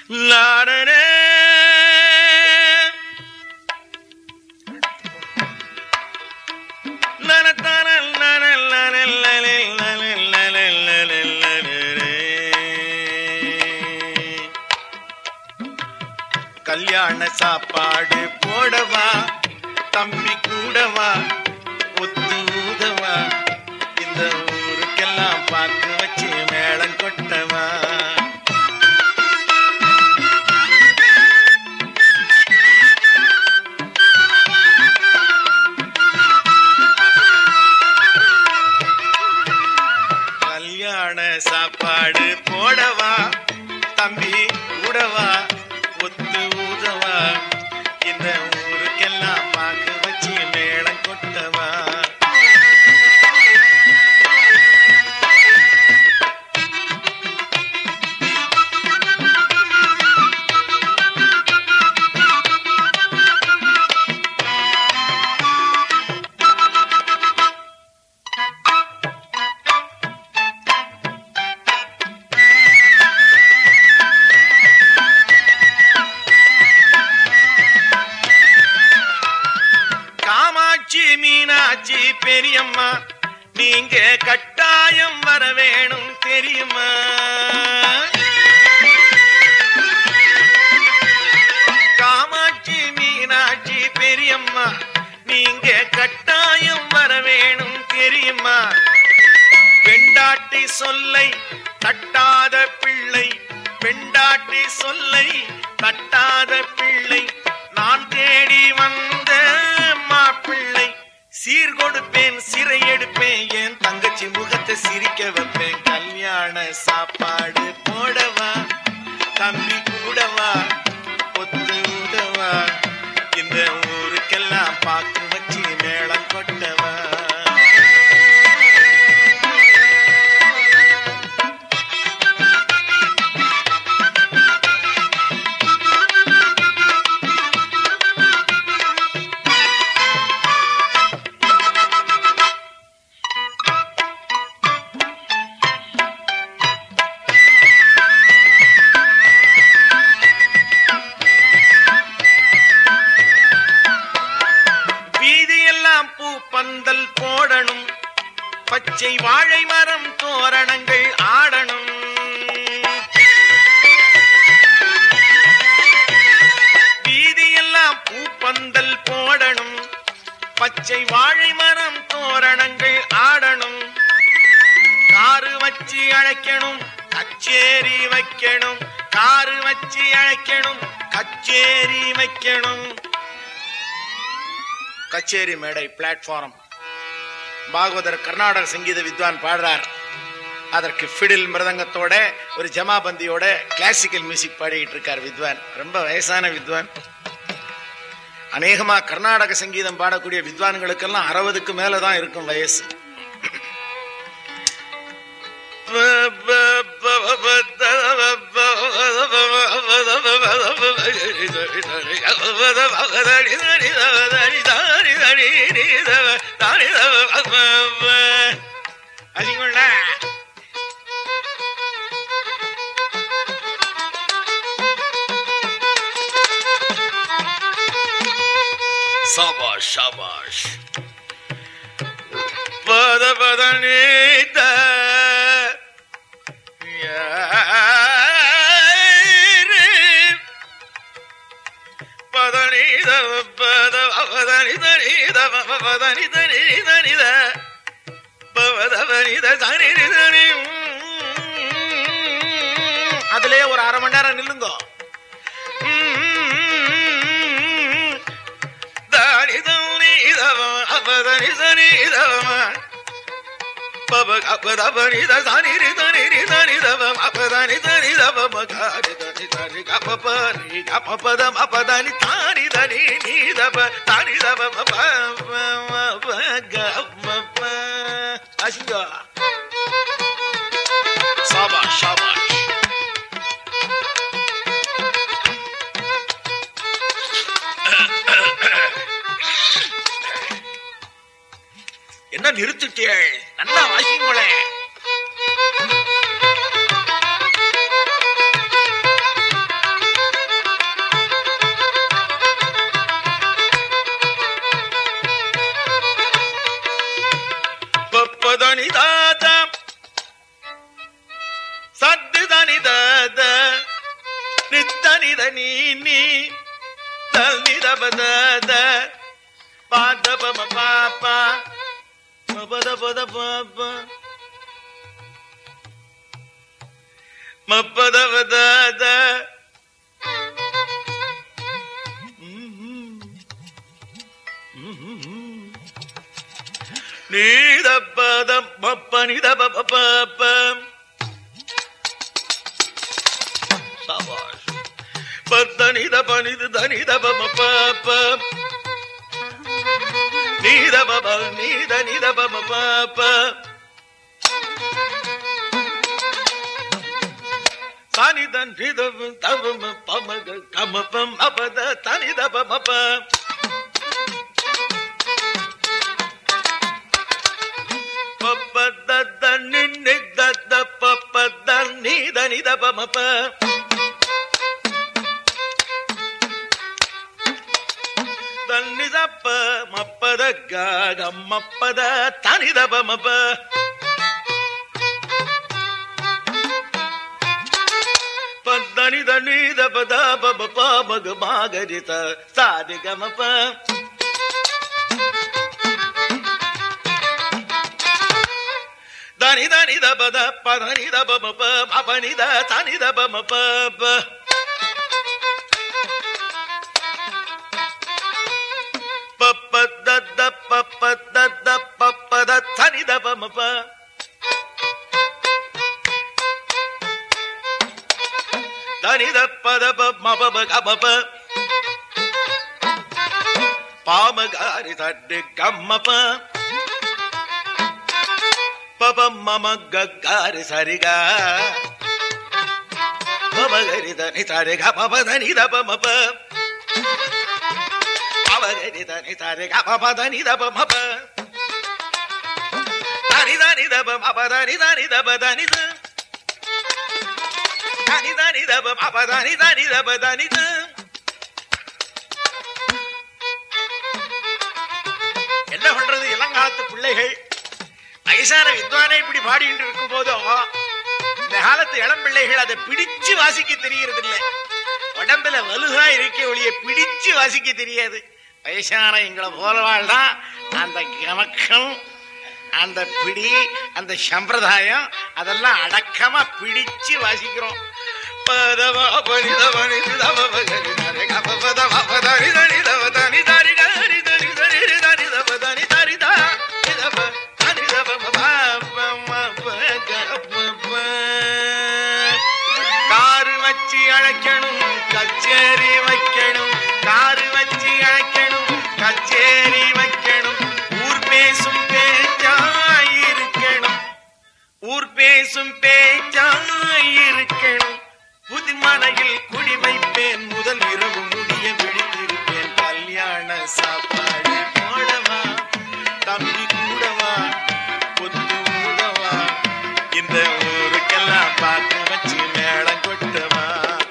லாடனே கல்யாண சாப்பாடு போடவா தம்பி கூடவா ஒத்து ஊதவா இந்த ஊருக்கெல்லாம் பாக்கு வச்சு மேளம் கொட்டவா கல்யாண சாப்பாடு போடவா தம்பி கூடவா ஒத்து ஊதவா இந்த ஊருக்கெல்லாம் பாக்கு வச்சு மேளம் கொட்டவா மீனாட்சி பெரியம்மா நீங்க கட்டாயம் வர வேணும் தெரியுமா காமாட்சி மீனாட்சி பெரியம்மா நீங்க கட்டாயம் வர வேணும் தெரியுமா பெண்டாட்டி சொல்லை தட்டாத பிள்ளை பெண்டாட்டி சொல்லை தட்டாத பிள்ளை நான் தேடி வந்த மாப்பிள்ளை சீர் கொடுப்பேன் சிறை எடுப்பேன் என் தங்கச்சி முகத்தை சிரிக்க வைப்பேன் கல்யாண சாப்பாடு போடவா தம்பி கூடவா ஒத்து ஊதவா இந்த ஊருக்கெல்லாம் பாக்கு வச்சு மேளம் கொட்டவா பந்தல் போடணும் பச்சை வாழை மரம் தோரணங்கள் ஆடணும் வீதியெல்லாம் பூப்பந்தல் போடணும் பச்சை வாழை மரம் தோரணங்கள் ஆடணும் காரு வச்சு அழைக்கணும் கச்சேரி வைக்கணும் காரு வச்சு அழைக்கணும் கச்சேரி வைக்கணும் கச்சேரி மேடை பிளாட்ஃபார்ம் பாகவதர் கர்நாடக சங்கீத வித்வான் பாடுறார் அதற்கு ஃபிடில் மிருதங்கத்தோட ஒரு ஜமாபந்தியோட கிளாசிக்கல் மியூசிக் பாடிக்கிட்டு இருக்கார் வித்வான் ரொம்ப வயசான வித்வான் அநேகமா கர்நாடக சங்கீதம் பாடக்கூடிய வித்வான்களுக்கெல்லாம் 60க்கு மேலதான் இருக்கும் வயசு शाबाश शाबाश पद पदनीत पदनीत पद पदनीत पदनीत निनीत पद पदनीत सानी அதுலயே ஒரு அரை மணி நேரம் நில்லுங்க शाबाश शाबाश என்ன நிறுத்திட்டீள் நல்லா வாசிங்களே நித நீ நீ நித பத பாத பம பாப்பா பத பத பாப்பா மப்பத பத நீத பதம் மப்ப நித பப்ப சாபாஷ் பத்தனித பனிது தனித பமப்ப நீத பப நீத நித பமப்ப தனிதன் நிதம் தவம பமக கமபம் அபத தனித பமப்ப பப்பத நின்னித பப்பத நீத நித பமப்ப தன்னிதப்ப மப்பத கம்மப்பத தனித பமப்ப பத்தனித நீத பத பப பாமக மாகரித சாதி கமப்ப தனித நித பத பதனித பமப்ப பபனித தனித பமப்ப பப்பத பப்பத பப்பத தனித பமப்ப தனித பத மபப கபப பாமகாரி தட்டு கம்மப பப மம கரி சரிகா பபகரி தனி சரிகா பப தனித பமப பபகரி தனி சரிகா பப தனித பமப தனித நித பமப தனித நித பதனித என்ன பண்றது? இளங்காலத்து பிள்ளைகள் வயசான வித்வானை இப்படி பாடிட்டு இருக்கும் போதும் இந்த காலத்து இளம் பிள்ளைகள் அதை பிடிச்சு வாசிக்க தெரியறது இல்லை. உடம்புல வலுகா இருக்க ஒளிய பிடிச்சு வாசிக்க தெரியாது. வயசான எங்களை போலவாள் தான் அந்த கமக்கம், அந்த பிடி, அந்த சம்பிரதாயம் அதெல்லாம் அடக்கமா பிடிச்சு வாசிக்கிறோம். காரு வச்சு அழைக்கணும், கச்சேரி வைக்கணும். காரு வச்சு அழைக்கணும், கச்சேரி வைக்கணும். ஊர் பேசும் பேச்சாயிருக்கணும், ஊர் பேசும் பேச்சாயிருக்கணும். புதுமனையில் குடி வைப்பேன், முதல் இரவு முடிய விழித்திருப்பேன். கல்யாண சாப்பாடு போடவா, தம்பி கூடவா, கொத்து ஊடவா, இந்த ஊருக்கெல்லாம் பார்த்து வச்சு மேளம் கொட்டவா.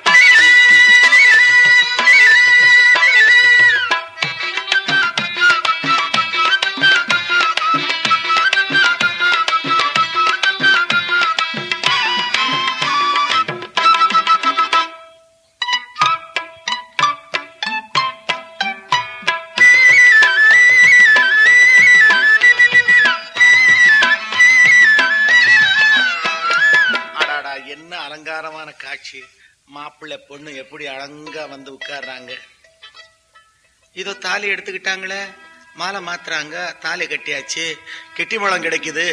என்ன அலங்காரமான காட்சி! மாப்பிள்ளை பொண்ணு எப்படி அழகா வந்து உட்கார்றாங்க. இதோ தாலி எடுத்துக்கிட்டாங்களே, மாலை மாத்துறாங்க, தாலி கட்டியாச்சு, கெட்டி முழம் கிடைக்குது.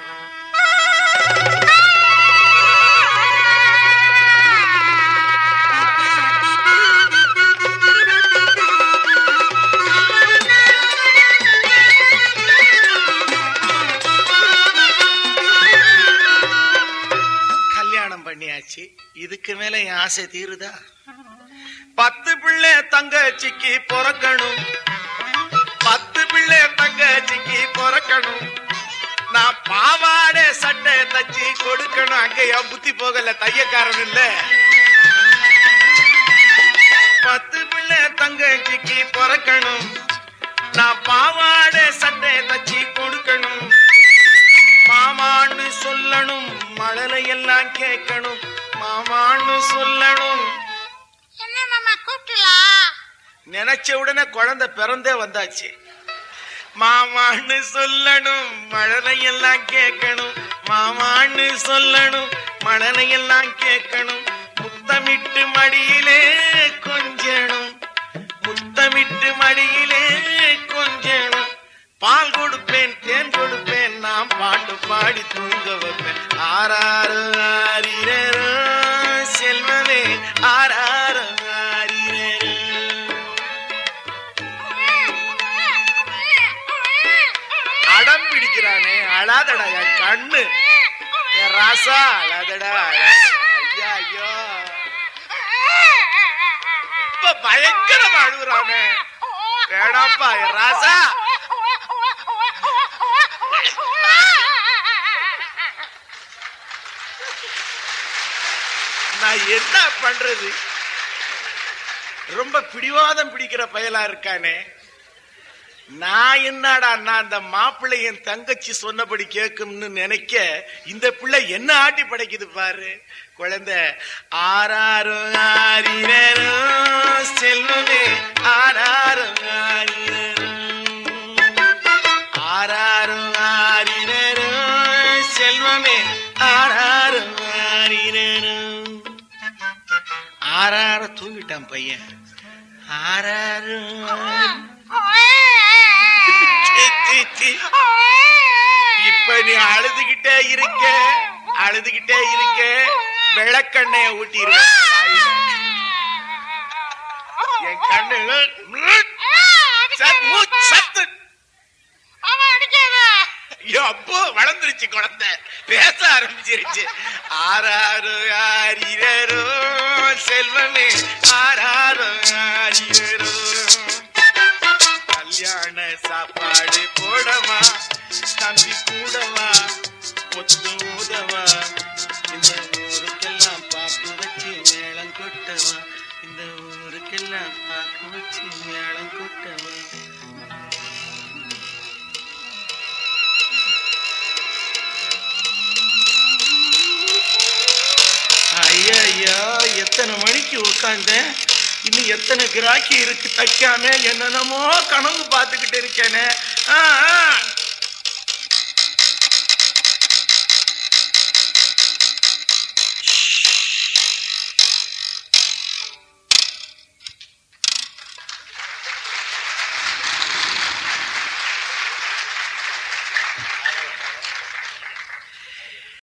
பண்ணியாச்சு, இதுக்கு மேல என் ஆசை தீருதா? 10 பிள்ளை தங்கச்சிக்கு பிறக்கணும், 10 பிள்ளை தங்கச்சிக்கு பிறக்கணும். நான் பாவாடை சட்டை தச்சு கொடுக்கணும். அங்க என் புத்தி போகல, தையக்காரன் இல்ல. 10 பிள்ளை தங்கச்சிக்கு பிறக்கணும். நான் பாவாடை சட்டை தச்சு கொடுக்கணும். மாமான்னு சொல்லணும், மழலை எல்லாம் கேட்கணும். மாமான்னு சொல்லணும். என்ன நினைச்ச உடனே குழந்தை பிறந்தே வந்தாச்சு. மாமான்னு சொல்லணும், மழலையெல்லாம் கேட்கணும். மாமான்னு சொல்லணும், மழலையெல்லாம் கேட்கணும். முத்தமிட்டு மடியிலே கொஞ்சணும், முத்தமிட்டு மடியிலே கொஞ்சணும். பால் கொடுப்பேன், தேன் கொடுப்பேன், நாம் பாட்டு பாடி தூங்க வைப்பேன். ஆராரு ஆரிரோ செல்வமே, ஆராரு ஆரிரோ. அடம் பிடிக்கிறானே, அழாதடா என் கண்ணு, என் ராசா அழாதடா, ஐயா ஐயோ. இப்ப பயங்கரமா அழுகுறானே, வேணாப்பா என் ராசா. நான் என்ன பண்றது? ரொம்ப பிடிவாதம் பிடிக்கிற பயலா இருக்கானே. நான் என்னடா, நான் அந்த மாப்பிள்ளை என் தங்கச்சி சொன்னபடி கேட்கும்னு நினைக்க இந்த பிள்ளை என்ன ஆட்டி படைக்குது பாரு. குழந்தை ஆராரோ ஆரிரோ செல்வமே, ஆராரோ ஆரிரோ, ஆராரோ ஆரிரோ செல்வமே, ஆராரோ ஆரிரோ. ஆறார தூங்கிட்டான் பையன். ஆறாரு இப்ப நீ அழுதுகிட்டே இருக்க, அழுதுகிட்டே இருக்க, விளக்கெண்ணைய ஊட்டிடுவேன் என் கண்ணு. சத்து அப்போ வளர்ந்துருச்சு, குழந்தை பேச ஆரம்பிச்சிருச்சு. ஆராரோ ஆரிரோ செல்வமே, ஆராரோ ஆரிரோ. கல்யாண சாப்பாடு போடவா, தம்பி கூடவா, ஒத்து ஊதவா, இந்த ஊருக்கெல்லாம் பாக்கு வச்சு மேளம் கொட்டவா, இந்த ஊருக்கெல்லாம் பாக்கு வச்சு மேளம் கொட்டவா. ஐயா, எத்தனை மணிக்கு உட்கார்ந்தேன், இன்னும் எத்தனை கிராக்கி இருக்கு தைக்காம, என்னென்னமோ கனவு பார்த்துக்கிட்டு இருக்கேனே.